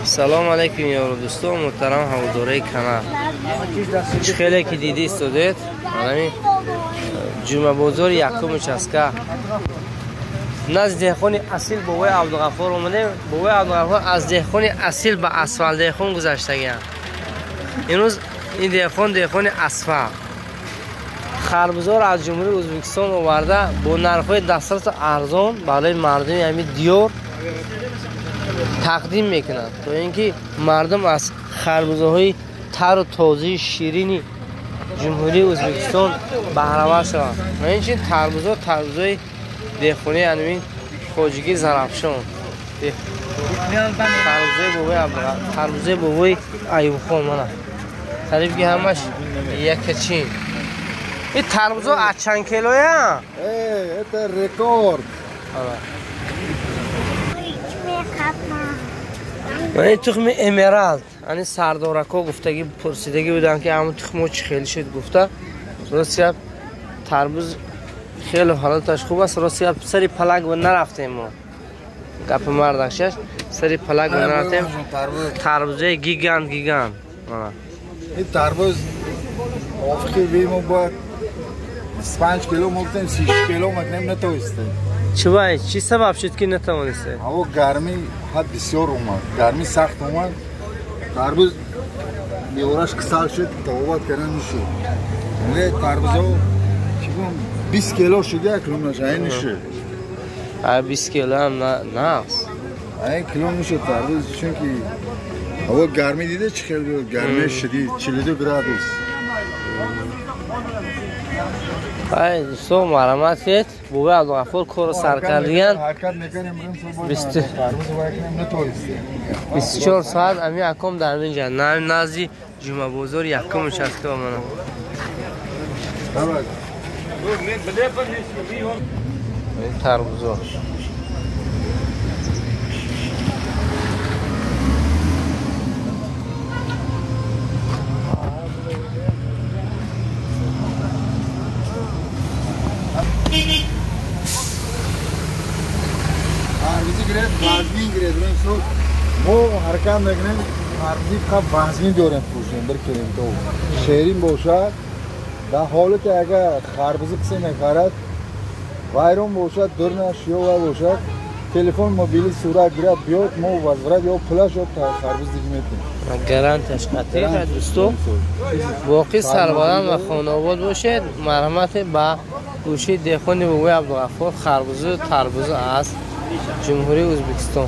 سلام علیکم یارو دوستان محترم هواداری کانال. خیلی که دیدی استودیت همین جمعه بازار یکم چسکا نزد دهخان اصیل بابای عبدالغفار اومده. بابای عبدالغفار از دهخان اصیل به اسفل دهخان گذشتگیان. امروز این دهخان اسفل خربزار از جمهوری ازبکستان آورده با نرخ‌های دسترس ارزان برای مردم همین دیار تقدیم میکنند تا اینکه مردم از خربزه‌های تر و تازه شیرین جمهوری ازبکستان بهره ور شوند. همچنین تربوزای دهخانی همین خواجگی زرافشان، تربوزای بابای ایوب خان منه تعریف که همش یک چین. این تربوزا از چند کیلویه؟ Это рекорд. این تخم امرالد. یعنی سردارکا گفتگی پرسیدگی بودن که همون تخم چی خیلی شد گفته. راستی تربوز خیلی حالتش خوب است. راستی سری پلک و نرفتیم ما. گپ مردکش سری پلک و نرفتیم. تربوزه گیگان. این تربوز آفکی بیمو باید 5 کیلو مگتیم 6 کیلو مگتیم نتوانستیم. چی سبب شد که نتوانسته؟ هوا گرمی حد بسیار اومد. گرمی سخت اومد. تربوز بیورش کسل شد تاوبت کردن نشد. ولی تربوزا 20 کیلو شده کلو نشه این نشه. 20 کیلو هم نه. این کلو نشه تربوز چون که هوا گرمی دیده چه خیلی گرمی شدید 42 گرادوس. دوستان مرحمت کرد بابای عبدالغفار کار سر کردین 24 ساعت امی اکم در اینجا نزدی جمعه بازار یکم چسکه با منم. این تربوزا وزنی گرفت ما حرکت میکنیم خربزی فقط وزنی داریم پوشیم برکنیم تو شیرین باشد در حالت که اگر خربزی کسی میخرد وایرون باشد درنش یا باشد تلفن موبیلی صورت گرفت بیاد ما وزورت یا پلاش یا خربز دیگه میتیم گرانتش قطعی دوستو باقی سربلند و خانواده باشد. مرحمت به گوشه دهخان بابای عبدالغفار خربزه تربوزه است جمهوری ازبکستان.